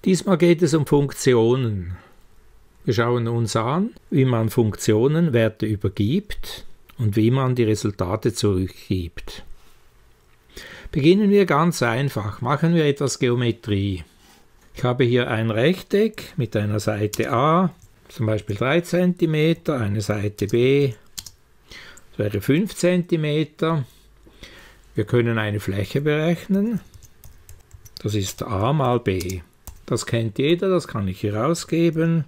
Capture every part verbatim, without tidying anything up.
Diesmal geht es um Funktionen. Wir schauen uns an, wie man Funktionen Werte übergibt und wie man die Resultate zurückgibt. Beginnen wir ganz einfach. Machen wir etwas Geometrie. Ich habe hier ein Rechteck mit einer Seite A, zum Beispiel drei Zentimeter, eine Seite B, das wäre fünf Zentimeter. Wir können eine Fläche berechnen. Das ist A mal B. Das kennt jeder, das kann ich hier ausgeben.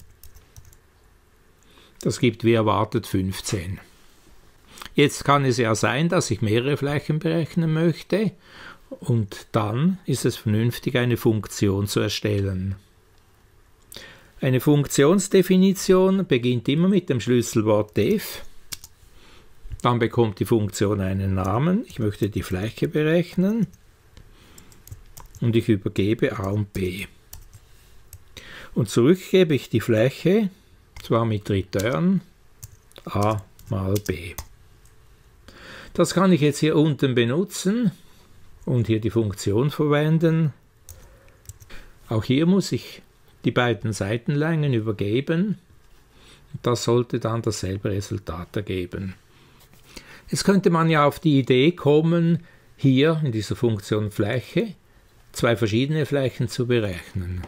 Das gibt wie erwartet fünfzehn. Jetzt kann es ja sein, dass ich mehrere Flächen berechnen möchte und dann ist es vernünftig, eine Funktion zu erstellen. Eine Funktionsdefinition beginnt immer mit dem Schlüsselwort def. Dann bekommt die Funktion einen Namen. Ich möchte die Fläche berechnen und ich übergebe A und B. Und zurück gebe ich die Fläche, zwar mit Return A mal B. Das kann ich jetzt hier unten benutzen und hier die Funktion verwenden. Auch hier muss ich die beiden Seitenlängen übergeben. Das sollte dann dasselbe Resultat ergeben. Jetzt könnte man ja auf die Idee kommen, hier in dieser Funktion Fläche zwei verschiedene Flächen zu berechnen.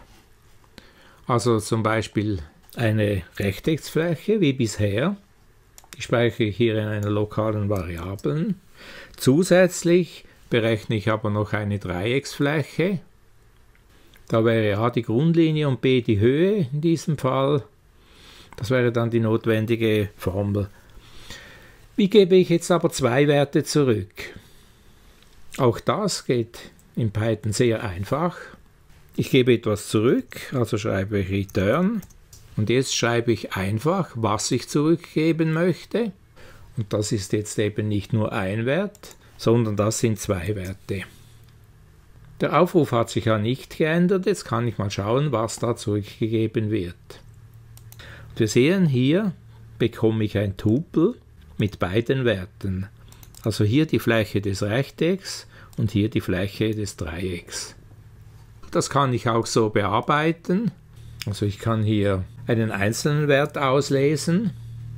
Also zum Beispiel eine Rechtecksfläche wie bisher. Die speichere ich hier in einer lokalen Variablen. Zusätzlich berechne ich aber noch eine Dreiecksfläche. Da wäre A die Grundlinie und B die Höhe in diesem Fall. Das wäre dann die notwendige Formel. Wie gebe ich jetzt aber zwei Werte zurück? Auch das geht in Python sehr einfach. Ich gebe etwas zurück, also schreibe ich Return. Und jetzt schreibe ich einfach, was ich zurückgeben möchte. Und das ist jetzt eben nicht nur ein Wert, sondern das sind zwei Werte. Der Aufruf hat sich ja nicht geändert. Jetzt kann ich mal schauen, was da zurückgegeben wird. Und wir sehen hier, bekomme ich ein Tupel mit beiden Werten. Also hier die Fläche des Rechtecks und hier die Fläche des Dreiecks. Das kann ich auch so bearbeiten. Also ich kann hier einen einzelnen Wert auslesen.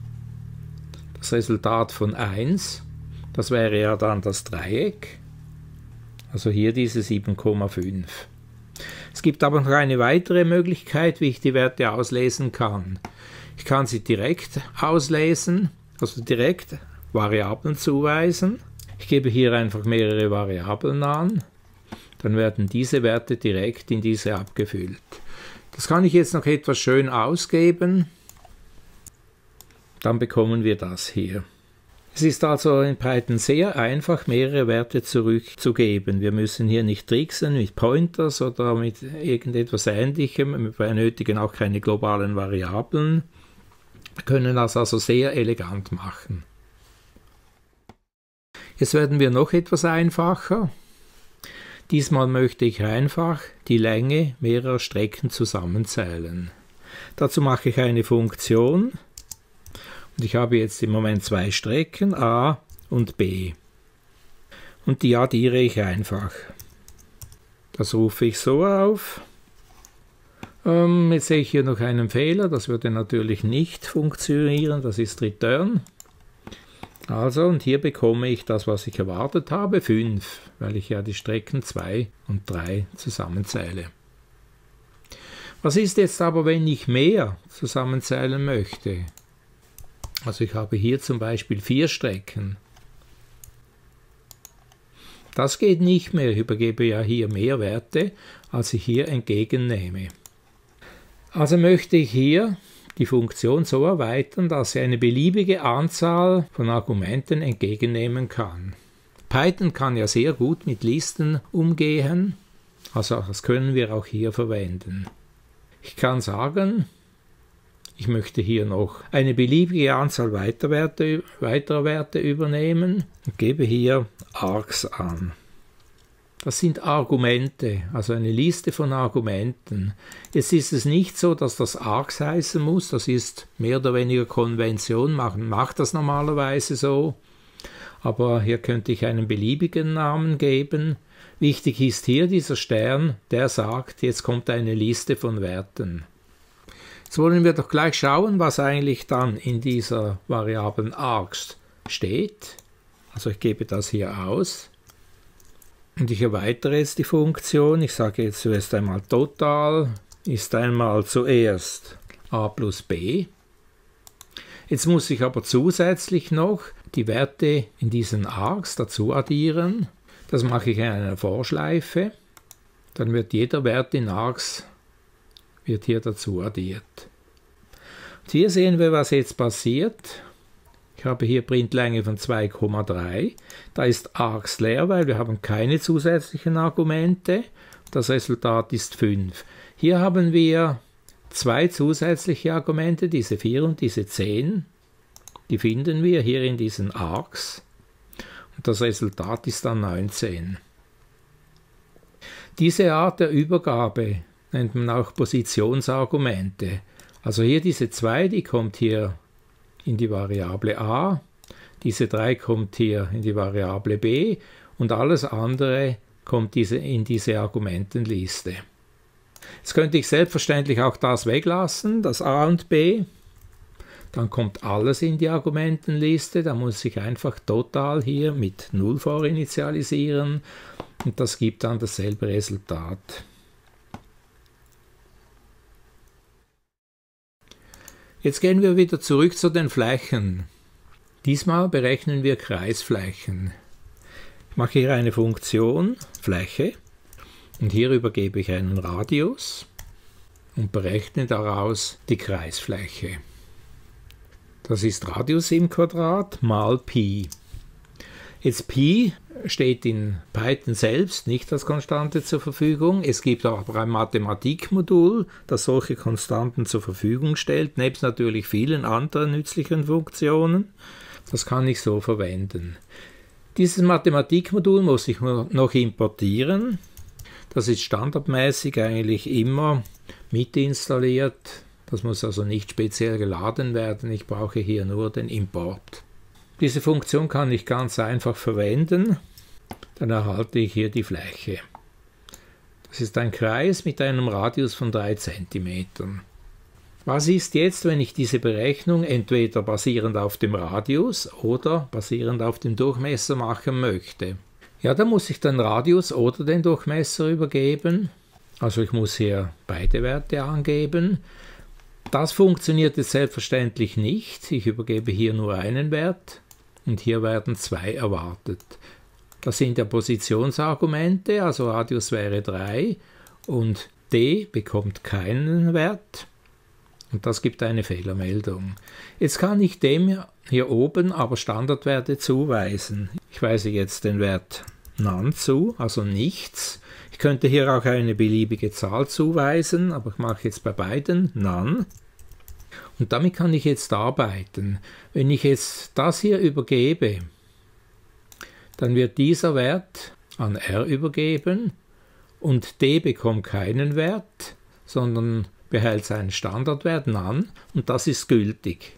Das Resultat von eins, das wäre ja dann das Dreieck. Also hier diese sieben Komma fünf. Es gibt aber noch eine weitere Möglichkeit, wie ich die Werte auslesen kann. Ich kann sie direkt auslesen, also direkt Variablen zuweisen. Ich gebe hier einfach mehrere Variablen an. Dann werden diese Werte direkt in diese abgefüllt. Das kann ich jetzt noch etwas schön ausgeben. Dann bekommen wir das hier. Es ist also in Python sehr einfach, mehrere Werte zurückzugeben. Wir müssen hier nicht tricksen mit Pointers oder mit irgendetwas Ähnlichem. Wir benötigen auch keine globalen Variablen. Wir können das also sehr elegant machen. Jetzt werden wir noch etwas einfacher. Diesmal möchte ich einfach die Länge mehrerer Strecken zusammenzählen. Dazu mache ich eine Funktion und ich habe jetzt im Moment zwei Strecken, A und B. Und die addiere ich einfach. Das rufe ich so auf. Ähm, jetzt sehe ich hier noch einen Fehler, das würde natürlich nicht funktionieren, das ist Return. Also, und hier bekomme ich das, was ich erwartet habe, fünf, weil ich ja die Strecken zwei und drei zusammenzähle. Was ist jetzt aber, wenn ich mehr zusammenzählen möchte? Also ich habe hier zum Beispiel vier Strecken. Das geht nicht mehr, ich übergebe ja hier mehr Werte, als ich hier entgegennehme. Also möchte ich hier die Funktion so erweitern, dass sie eine beliebige Anzahl von Argumenten entgegennehmen kann. Python kann ja sehr gut mit Listen umgehen, also das können wir auch hier verwenden. Ich kann sagen, ich möchte hier noch eine beliebige Anzahl weiterer Werte, weiterer Werte übernehmen und gebe hier Args an. Das sind Argumente, also eine Liste von Argumenten. Jetzt ist es nicht so, dass das Args heißen muss, das ist mehr oder weniger Konvention, man macht das normalerweise so. Aber hier könnte ich einen beliebigen Namen geben. Wichtig ist hier dieser Stern, der sagt, jetzt kommt eine Liste von Werten. Jetzt wollen wir doch gleich schauen, was eigentlich dann in dieser Variablen args steht. Also ich gebe das hier aus und ich erweitere jetzt die Funktion. Ich sage jetzt zuerst einmal total ist einmal zuerst a plus b. Jetzt muss ich aber zusätzlich noch die Werte in diesen args dazu addieren. Das mache ich in einer Vorschleife. Dann wird jeder Wert in args wird hier dazu addiert. Und hier sehen wir, was jetzt passiert. Ich habe hier Printlänge von zwei Komma drei. Da ist args leer, weil wir haben keine zusätzlichen Argumente. Das Resultat ist fünf. Hier haben wir zwei zusätzliche Argumente, diese vier und diese zehn. Die finden wir hier in diesen args. Und das Resultat ist dann neunzehn. Diese Art der Übergabe nennt man auch Positionsargumente. Also hier diese zwei, die kommt hier in die Variable a, diese drei kommt hier in die Variable b und alles andere kommt diese, in diese Argumentenliste. Jetzt könnte ich selbstverständlich auch das weglassen, das a und b. Dann kommt alles in die Argumentenliste, da muss ich einfach total hier mit null vorinitialisieren und das gibt dann dasselbe Resultat. Jetzt gehen wir wieder zurück zu den Flächen. Diesmal berechnen wir Kreisflächen. Ich mache hier eine Funktion, Fläche, und hier übergebe ich einen Radius und berechne daraus die Kreisfläche. Das ist Radius im Quadrat mal Pi. Jetzt Pi steht in Python selbst nicht als Konstante zur Verfügung. Es gibt aber ein Mathematikmodul, das solche Konstanten zur Verfügung stellt, nebst natürlich vielen anderen nützlichen Funktionen. Das kann ich so verwenden. Dieses Mathematikmodul muss ich noch importieren. Das ist standardmäßig eigentlich immer mit installiert. Das muss also nicht speziell geladen werden. Ich brauche hier nur den Import. Diese Funktion kann ich ganz einfach verwenden. Dann erhalte ich hier die Fläche. Das ist ein Kreis mit einem Radius von drei Zentimetern. Was ist jetzt, wenn ich diese Berechnung entweder basierend auf dem Radius oder basierend auf dem Durchmesser machen möchte? Ja, da muss ich den Radius oder den Durchmesser übergeben. Also ich muss hier beide Werte angeben. Das funktioniert jetzt selbstverständlich nicht. Ich übergebe hier nur einen Wert und hier werden zwei erwartet. Das sind ja Positionsargumente, also Radius wäre drei und d bekommt keinen Wert und das gibt eine Fehlermeldung. Jetzt kann ich dem hier oben aber Standardwerte zuweisen. Ich weise jetzt den Wert None zu, also nichts. Ich könnte hier auch eine beliebige Zahl zuweisen, aber ich mache jetzt bei beiden None. Und damit kann ich jetzt arbeiten. Wenn ich jetzt das hier übergebe, dann wird dieser Wert an R übergeben und D bekommt keinen Wert, sondern behält seinen Standardwert None und das ist gültig.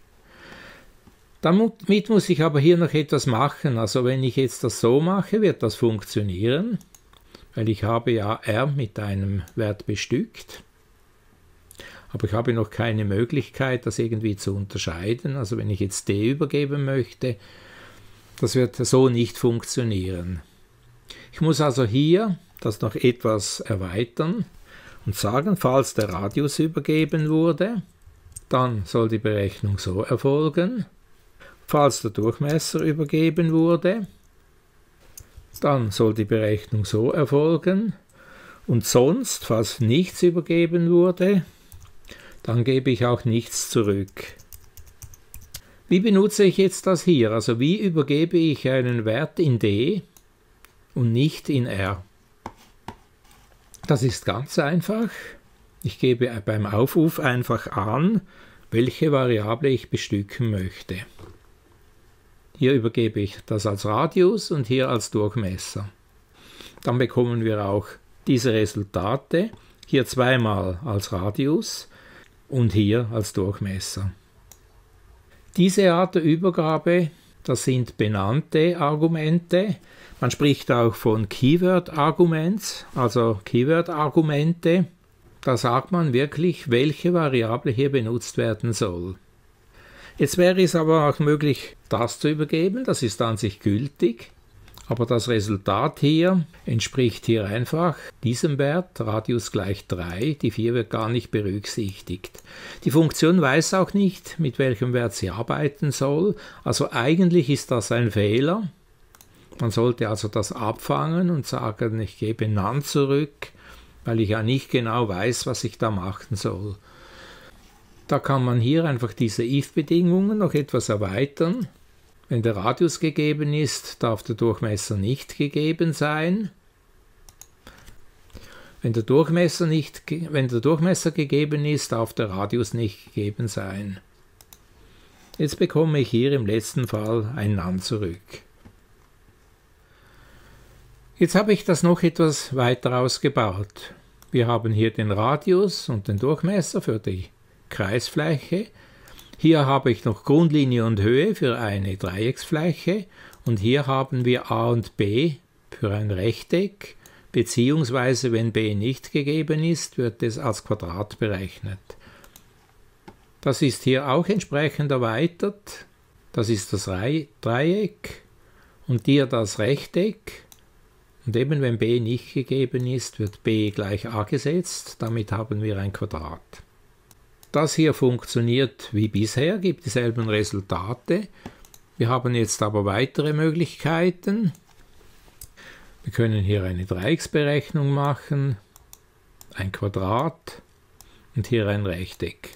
Damit muss ich aber hier noch etwas machen. Also wenn ich jetzt das so mache, wird das funktionieren, weil ich habe ja R mit einem Wert bestückt. Aber ich habe noch keine Möglichkeit, das irgendwie zu unterscheiden. Also wenn ich jetzt D übergeben möchte, das wird so nicht funktionieren. Ich muss also hier das noch etwas erweitern und sagen, falls der Radius übergeben wurde, dann soll die Berechnung so erfolgen. Falls der Durchmesser übergeben wurde, dann soll die Berechnung so erfolgen. Und sonst, falls nichts übergeben wurde, dann gebe ich auch nichts zurück. Wie benutze ich jetzt das hier? Also wie übergebe ich einen Wert in D und nicht in R? Das ist ganz einfach. Ich gebe beim Aufruf einfach an, welche Variable ich bestücken möchte. Hier übergebe ich das als Radius und hier als Durchmesser. Dann bekommen wir auch diese Resultate, hier zweimal als Radius und hier als Durchmesser. Diese Art der Übergabe Das sind benannte Argumente. Man spricht auch von Keyword-Arguments, also Keyword-Argumente. Da sagt man wirklich, welche Variable hier benutzt werden soll. Jetzt wäre es aber auch möglich, das zu übergeben, das ist an sich gültig. Aber das Resultat hier entspricht hier einfach diesem Wert, Radius gleich drei, die vier wird gar nicht berücksichtigt. Die Funktion weiß auch nicht, mit welchem Wert sie arbeiten soll, also eigentlich ist das ein Fehler. Man sollte also das abfangen und sagen, ich gebe None zurück, weil ich ja nicht genau weiß, was ich da machen soll. Da kann man hier einfach diese if-Bedingungen noch etwas erweitern. Wenn der Radius gegeben ist, darf der Durchmesser nicht gegeben sein. Wenn der Durchmesser, nicht, wenn der Durchmesser gegeben ist, darf der Radius nicht gegeben sein. Jetzt bekomme ich hier im letzten Fall ein None zurück. Jetzt habe ich das noch etwas weiter ausgebaut. Wir haben hier den Radius und den Durchmesser für die Kreisfläche. Hier habe ich noch Grundlinie und Höhe für eine Dreiecksfläche und hier haben wir a und b für ein Rechteck, beziehungsweise wenn b nicht gegeben ist, wird es als Quadrat berechnet. Das ist hier auch entsprechend erweitert. Das ist das Dreieck und hier das Rechteck. Und eben wenn b nicht gegeben ist, wird b gleich a gesetzt, damit haben wir ein Quadrat. Das hier funktioniert wie bisher, gibt dieselben Resultate. Wir haben jetzt aber weitere Möglichkeiten. Wir können hier eine Dreiecksberechnung machen, ein Quadrat und hier ein Rechteck.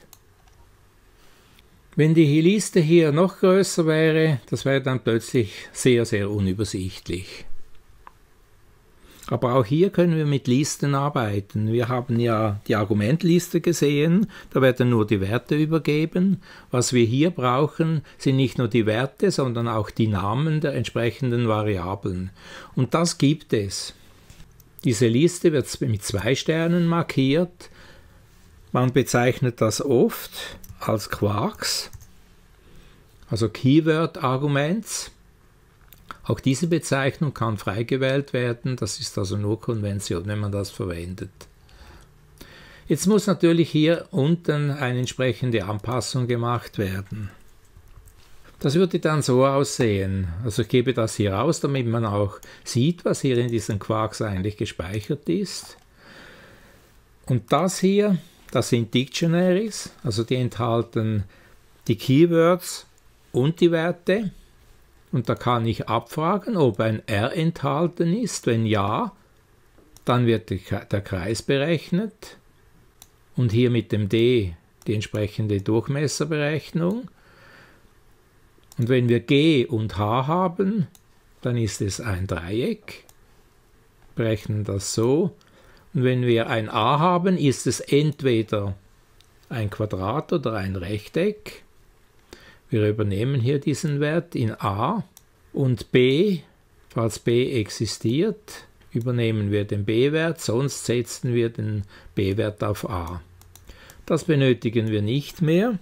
Wenn die Liste hier noch größer wäre, das wäre dann plötzlich sehr, sehr unübersichtlich. Aber auch hier können wir mit Listen arbeiten. Wir haben ja die Argumentliste gesehen, da werden nur die Werte übergeben. Was wir hier brauchen, sind nicht nur die Werte, sondern auch die Namen der entsprechenden Variablen. Und das gibt es. Diese Liste wird mit zwei Sternen markiert. Man bezeichnet das oft als Quarks, also Keyword Arguments. Auch diese Bezeichnung kann frei gewählt werden, das ist also nur Konvention, wenn man das verwendet. Jetzt muss natürlich hier unten eine entsprechende Anpassung gemacht werden. Das würde dann so aussehen, also ich gebe das hier aus, damit man auch sieht, was hier in diesen Quarks eigentlich gespeichert ist. Und das hier, das sind Dictionaries, also die enthalten die Keywords und die Werte. Und da kann ich abfragen, ob ein R enthalten ist. Wenn ja, dann wird der Kreis berechnet. Und hier mit dem D die entsprechende Durchmesserberechnung. Und wenn wir G und H haben, dann ist es ein Dreieck. Berechnen das so. Und wenn wir ein A haben, ist es entweder ein Quadrat oder ein Rechteck. Wir übernehmen hier diesen Wert in A und B, falls B existiert, übernehmen wir den B-Wert, sonst setzen wir den B-Wert auf A. Das benötigen wir nicht mehr.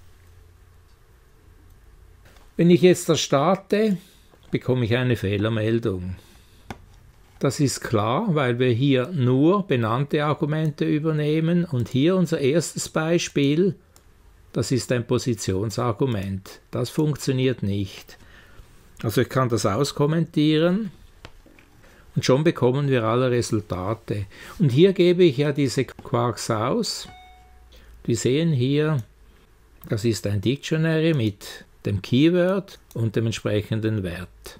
Wenn ich jetzt das starte, bekomme ich eine Fehlermeldung. Das ist klar, weil wir hier nur benannte Argumente übernehmen und hier unser erstes Beispiel, das ist ein Positionsargument. Das funktioniert nicht. Also ich kann das auskommentieren und schon bekommen wir alle Resultate. Und hier gebe ich ja diese Quarks aus. Wir sehen hier, das ist ein Dictionary mit dem Keyword und dem entsprechenden Wert.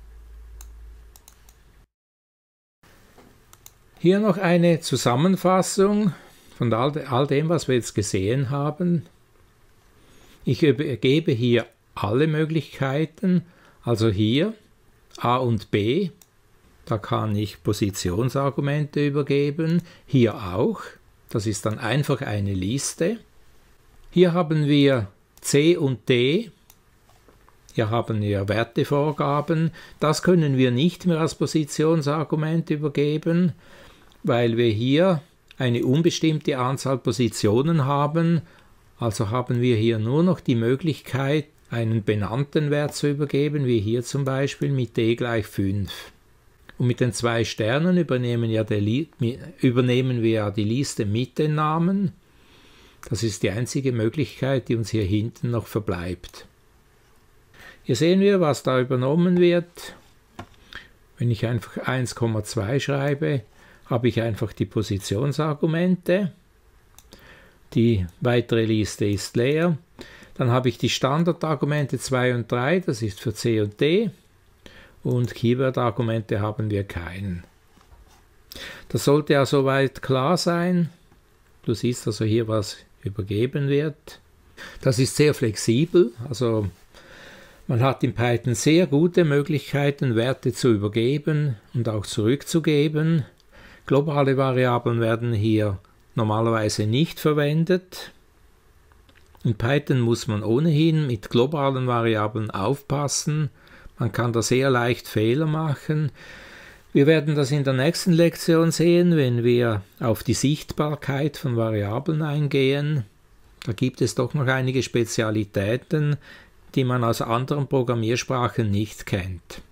Hier noch eine Zusammenfassung von all dem, was wir jetzt gesehen haben. Ich übergebe hier alle Möglichkeiten, also hier A und B, da kann ich Positionsargumente übergeben, hier auch, das ist dann einfach eine Liste. Hier haben wir C und D, hier haben wir Wertevorgaben, das können wir nicht mehr als Positionsargument übergeben, weil wir hier eine unbestimmte Anzahl Positionen haben. Also haben wir hier nur noch die Möglichkeit, einen benannten Wert zu übergeben, wie hier zum Beispiel mit d gleich fünf. Und mit den zwei Sternen übernehmen, ja die, übernehmen wir ja die Liste mit den Namen. Das ist die einzige Möglichkeit, die uns hier hinten noch verbleibt. Hier sehen wir, was da übernommen wird. Wenn ich einfach eins Komma zwei schreibe, habe ich einfach die Positionsargumente. Die weitere Liste ist leer. Dann habe ich die Standardargumente zwei und drei, das ist für C und D. Und Keyword-Argumente haben wir keinen. Das sollte ja soweit klar sein. Du siehst also hier, was übergeben wird. Das ist sehr flexibel, also man hat in Python sehr gute Möglichkeiten, Werte zu übergeben und auch zurückzugeben. Globale Variablen werden hier normalerweise nicht verwendet. In Python muss man ohnehin mit globalen Variablen aufpassen. Man kann da sehr leicht Fehler machen. Wir werden das in der nächsten Lektion sehen, wenn wir auf die Sichtbarkeit von Variablen eingehen. Da gibt es doch noch einige Spezialitäten, die man aus anderen Programmiersprachen nicht kennt.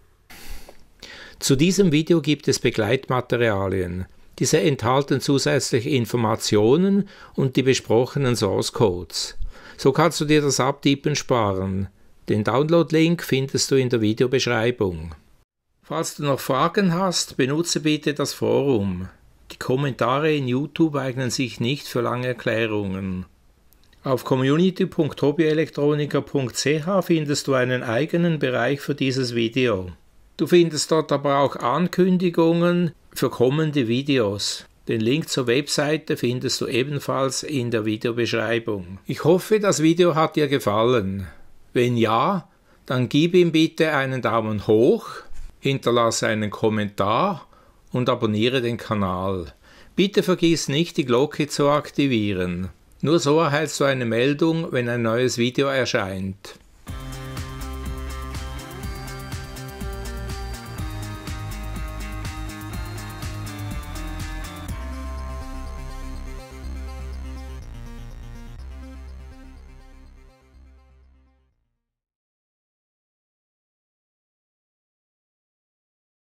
Zu diesem Video gibt es Begleitmaterialien. Diese enthalten zusätzliche Informationen und die besprochenen Source Codes. So kannst du dir das Abtippen sparen. Den Download-Link findest du in der Videobeschreibung. Falls du noch Fragen hast, benutze bitte das Forum. Die Kommentare in YouTube eignen sich nicht für lange Erklärungen. Auf community punkt hobbyelektroniker punkt c h findest du einen eigenen Bereich für dieses Video. Du findest dort aber auch Ankündigungen für kommende Videos. Den Link zur Webseite findest du ebenfalls in der Videobeschreibung. Ich hoffe, das Video hat dir gefallen. Wenn ja, dann gib ihm bitte einen Daumen hoch, hinterlasse einen Kommentar und abonniere den Kanal. Bitte vergiss nicht, die Glocke zu aktivieren. Nur so erhältst du eine Meldung, wenn ein neues Video erscheint.